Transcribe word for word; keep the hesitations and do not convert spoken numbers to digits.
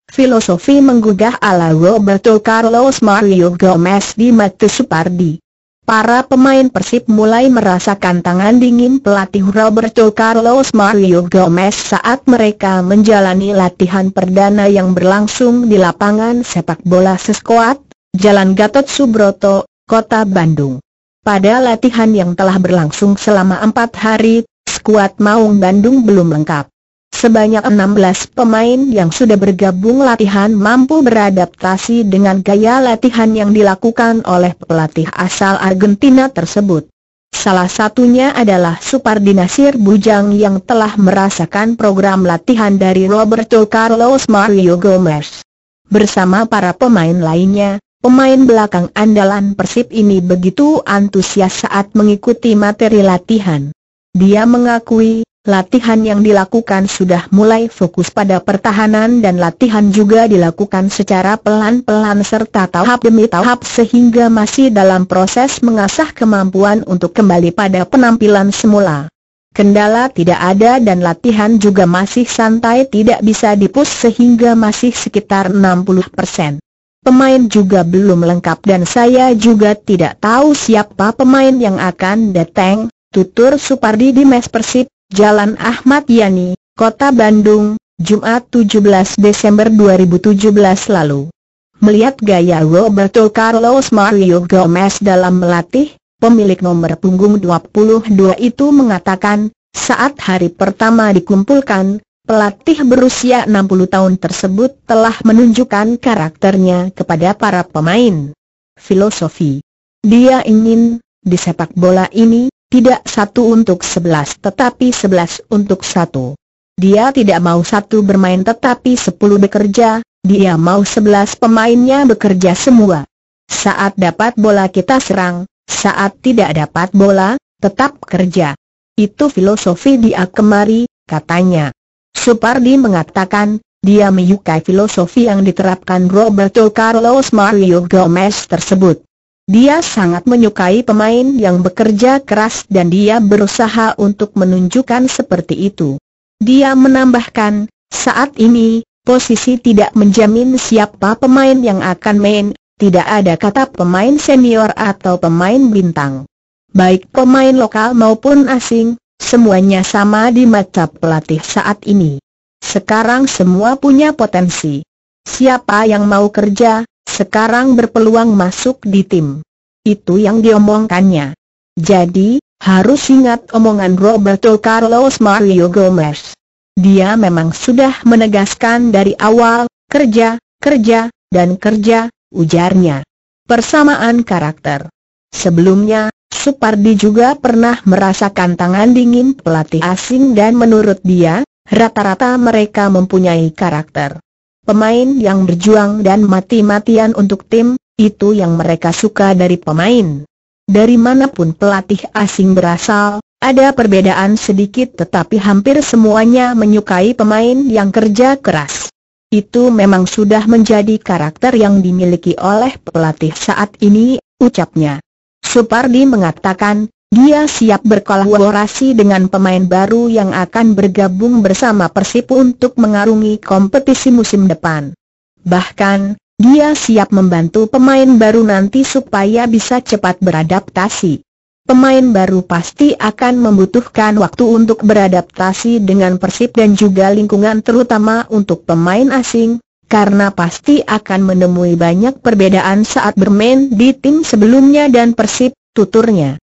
Filosofi menggugah ala Roberto Carlos Mario Gomez di mata Supardi. Para pemain Persib mulai merasakan tangan dingin pelatih Roberto Carlos Mario Gomez saat mereka menjalani latihan perdana yang berlangsung di lapangan sepak bola Seskoat, Jalan Gatot Subroto, Kota Bandung. Pada latihan yang telah berlangsung selama empat hari, skuad Maung Bandung belum lengkap. Sebanyak enam belas pemain yang sudah bergabung latihan mampu beradaptasi dengan gaya latihan yang dilakukan oleh pelatih asal Argentina tersebut. Salah satunya adalah Supardi Nasir Bujang yang telah merasakan program latihan dari Roberto Carlos Mario Gomez. Bersama para pemain lainnya, pemain belakang andalan Persib ini begitu antusias saat mengikuti materi latihan. Dia mengakui, latihan yang dilakukan sudah mulai fokus pada pertahanan dan latihan juga dilakukan secara pelan-pelan serta tahap demi tahap sehingga masih dalam proses mengasah kemampuan untuk kembali pada penampilan semula. Kendala tidak ada dan latihan juga masih santai, tidak bisa dipus sehingga masih sekitar enam puluh persen. Pemain juga belum lengkap dan saya juga tidak tahu siapa pemain yang akan datang, tutur Supardi di mes Persib, Jalan Ahmad Yani, Kota Bandung, Jumat tujuh belas Desember dua ribu tujuh belas lalu. Melihat gaya Roberto Carlos Mario Gomez dalam melatih, pemilik nomor punggung dua puluh dua itu mengatakan, saat hari pertama dikumpulkan, pelatih berusia enam puluh tahun tersebut telah menunjukkan karakternya kepada para pemain. Filosofi dia ingin, di sepak bola ini, tidak satu untuk sebelas tetapi sebelas untuk satu. Dia tidak mau satu bermain tetapi sepuluh bekerja, dia mau sebelas pemainnya bekerja semua. Saat dapat bola kita serang, saat tidak dapat bola, tetap kerja. Itu filosofi dia kemari, katanya. Supardi mengatakan, dia menyukai filosofi yang diterapkan Roberto Carlos Mario Gomez tersebut. Dia sangat menyukai pemain yang bekerja keras dan dia berusaha untuk menunjukkan seperti itu. Dia menambahkan, saat ini, posisi tidak menjamin siapa pemain yang akan main, tidak ada kata pemain senior atau pemain bintang. Baik pemain lokal maupun asing, semuanya sama di mata pelatih saat ini. Sekarang semua punya potensi. Siapa yang mau kerja, sekarang berpeluang masuk di tim. Itu yang diomongkannya. Jadi, harus ingat omongan Roberto Carlos Mario Gomez. Dia memang sudah menegaskan dari awal, kerja, kerja, dan kerja, ujarnya. Persamaan karakter. Sebelumnya, Supardi juga pernah merasakan tangan dingin pelatih asing dan menurut dia, rata-rata mereka mempunyai karakter. Pemain yang berjuang dan mati-matian untuk tim, itu yang mereka suka dari pemain. Dari manapun pelatih asing berasal, ada perbedaan sedikit tetapi hampir semuanya menyukai pemain yang kerja keras. Itu memang sudah menjadi karakter yang dimiliki oleh pelatih saat ini, ucapnya. Supardi mengatakan, dia siap berkolaborasi dengan pemain baru yang akan bergabung bersama Persib untuk mengarungi kompetisi musim depan. Bahkan, dia siap membantu pemain baru nanti supaya bisa cepat beradaptasi. Pemain baru pasti akan membutuhkan waktu untuk beradaptasi dengan Persib dan juga lingkungan terutama untuk pemain asing, karena pasti akan menemui banyak perbedaan saat bermain di tim sebelumnya dan Persib, tuturnya.